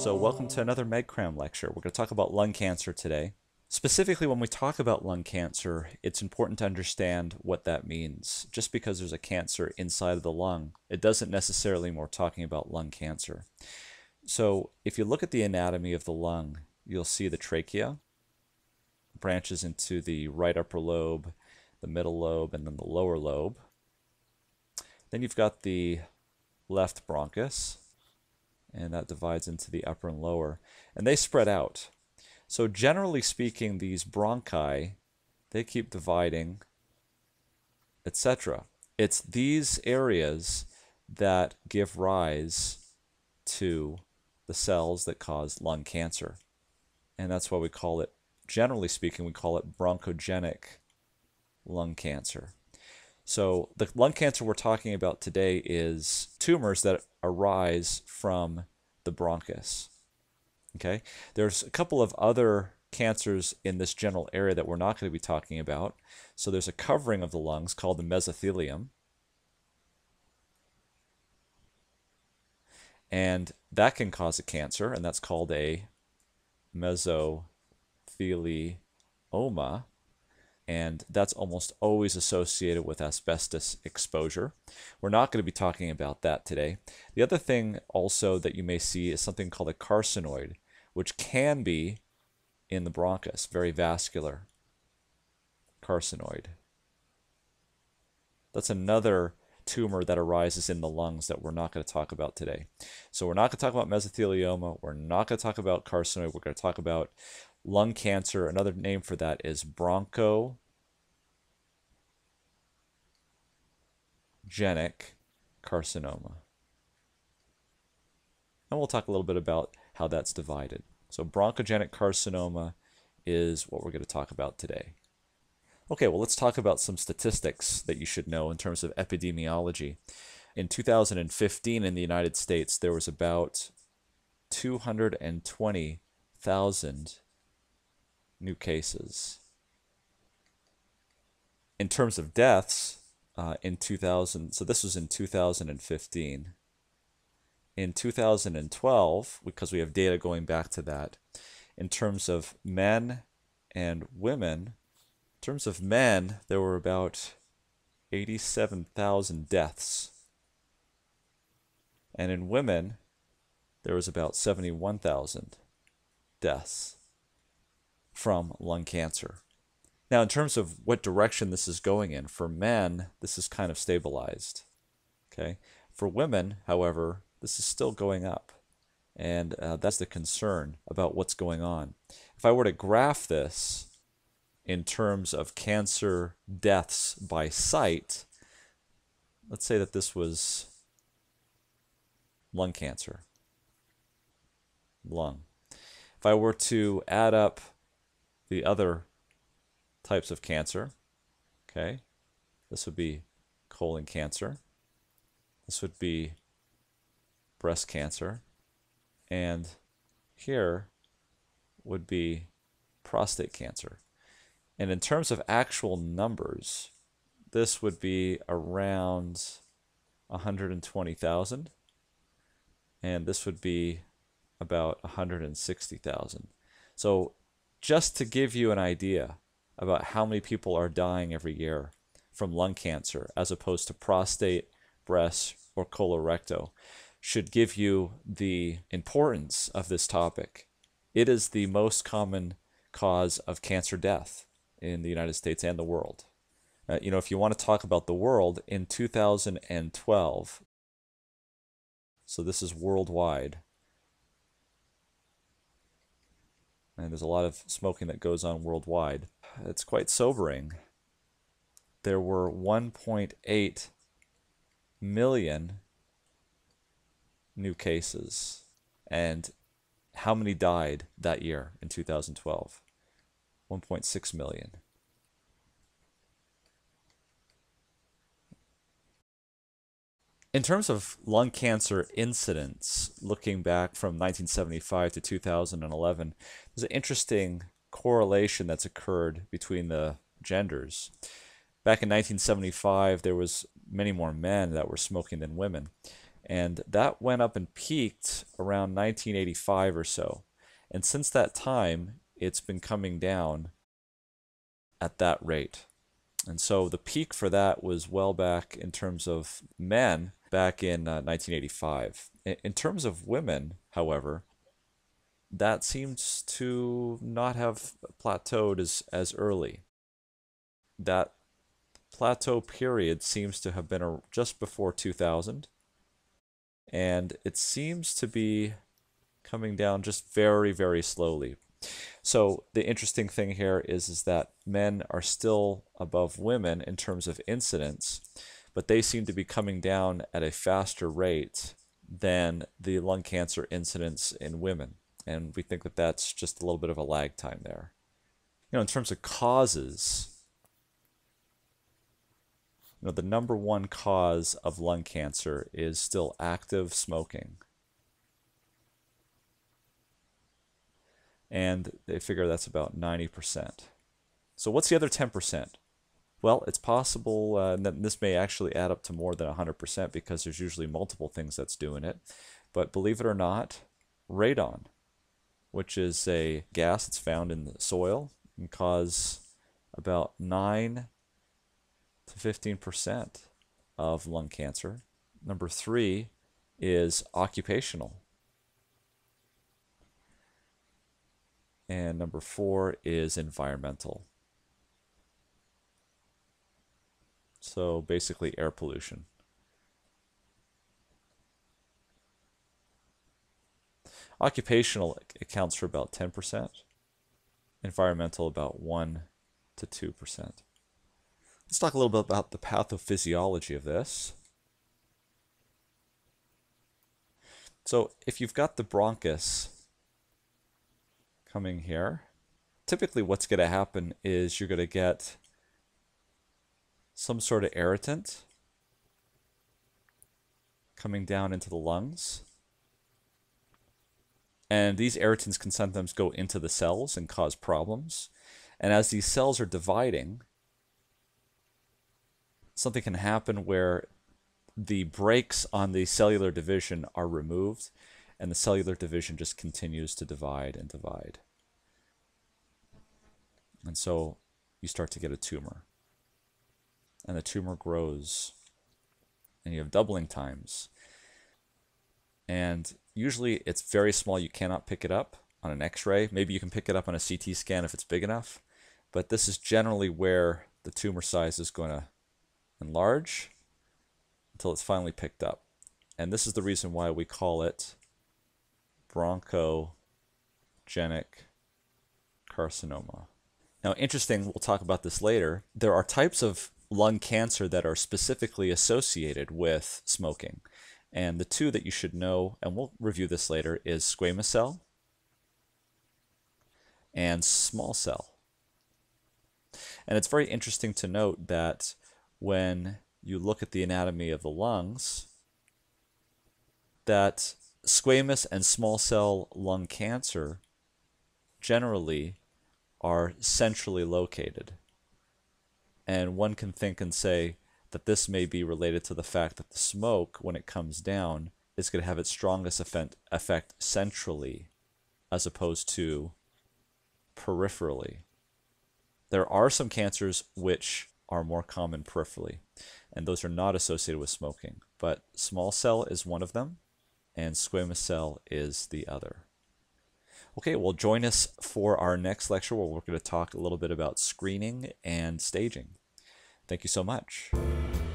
So welcome to another MedCram lecture. We're going to talk about lung cancer today. Specifically, when we talk about lung cancer, it's important to understand what that means. Just because there's a cancer inside of the lung, it doesn't necessarily mean we're talking about lung cancer. So if you look at the anatomy of the lung, you'll see the trachea branches into the right upper lobe, the middle lobe, and then the lower lobe. Then you've got the left bronchus, and that divides into the upper and lower, and they spread out. So generally speaking, these bronchi, they keep dividing, etc. It's these areas that give rise to the cells that cause lung cancer. And that's why we call it, generally speaking, we call it bronchogenic lung cancer. So the lung cancer we're talking about today is tumors that arise from the bronchus. Okay, there's a couple of other cancers in this general area that we're not going to be talking about. So there's a covering of the lungs called the mesothelium, and that can cause a cancer, and that's called a mesothelioma. And that's almost always associated with asbestos exposure. We're not going to be talking about that today. The other thing also that you may see is something called a carcinoid, which can be in the bronchus, very vascular carcinoid. That's another tumor that arises in the lungs that we're not going to talk about today. So we're not going to talk about mesothelioma. We're not going to talk about carcinoid. We're going to talk about lung cancer. Another name for that is bronchogenic carcinoma. And we'll talk a little bit about how that's divided. So bronchogenic carcinoma is what we're going to talk about today. Okay, well, let's talk about some statistics that you should know in terms of epidemiology. In 2015 in the United States, there was about 220,000 new cases. In terms of deaths, in 2000, so this was in 2015. In 2012, because we have data going back to that, in terms of men and women, in terms of men, there were about 87,000 deaths. And in women, there was about 71,000 deaths from lung cancer. Now, in terms of what direction this is going in, for men, this is kind of stabilized. Okay. For women, however, this is still going up. And that's the concern about what's going on. If I were to graph this in terms of cancer deaths by site, let's say that this was lung cancer. Lung. If I were to add up the other types of cancer, okay, this would be colon cancer, this would be breast cancer, and here would be prostate cancer. And in terms of actual numbers, this would be around 120,000, and this would be about 160,000. So just to give you an idea about how many people are dying every year from lung cancer as opposed to prostate, breast, or colorectal, should give you the importance of this topic. It is the most common cause of cancer death in the United States and the world. If you want to talk about the world, in 2012, so this is worldwide, and there's a lot of smoking that goes on worldwide. It's quite sobering. There were 1.8 million new cases. And how many died that year in 2012? 1.6 million. In terms of lung cancer incidence, looking back from 1975 to 2011, there's an interesting correlation that's occurred between the genders. Back in 1975, there was many more men that were smoking than women. And that went up and peaked around 1985 or so. And since that time, it's been coming down at that rate. And so the peak for that was well back in terms of men back in 1985. In terms of women, however, that seems to not have plateaued as early. That plateau period seems to have been just before 2000, and it seems to be coming down just very, very slowly. So the interesting thing here is that men are still above women in terms of incidence, but they seem to be coming down at a faster rate than the lung cancer incidence in women. And we think that that's just a little bit of a lag time there. In terms of causes, the number one cause of lung cancer is still active smoking. And they figure that's about 90%. So what's the other 10%? Well, it's possible that this may actually add up to more than 100% because there's usually multiple things that's doing it. But believe it or not, radon, which is a gas that's found in the soil, can cause about 9 to 15% of lung cancer. Number 3 is occupational. And number 4 is environmental. So basically air pollution. Occupational accounts for about 10%. Environmental about 1 to 2%. Let's talk a little bit about the pathophysiology of this. So if you've got the bronchus coming here, typically what's going to happen is you're going to get some sort of irritant coming down into the lungs. And these irritants can sometimes go into the cells and cause problems. And as these cells are dividing, something can happen where the brakes on the cellular division are removed, and the cellular division just continues to divide and divide. And so you start to get a tumor. And the tumor grows, and you have doubling times. And usually it's very small. You cannot pick it up on an X-ray. Maybe you can pick it up on a CT scan if it's big enough. But this is generally where the tumor size is going to enlarge until it's finally picked up. And this is the reason why we call it bronchogenic carcinoma. Now, interesting, we'll talk about this later. There are types of lung cancer that are specifically associated with smoking. And the two that you should know, and we'll review this later, is squamous cell and small cell. And it's very interesting to note that when you look at the anatomy of the lungs, that squamous and small cell lung cancer generally are centrally located. And one can think and say that this may be related to the fact that the smoke, when it comes down, is going to have its strongest effect centrally as opposed to peripherally. There are some cancers which are more common peripherally, and those are not associated with smoking. But small cell is one of them, and squamous cell is the other. Okay, well, join us for our next lecture where we're going to talk a little bit about screening and staging. Thank you so much.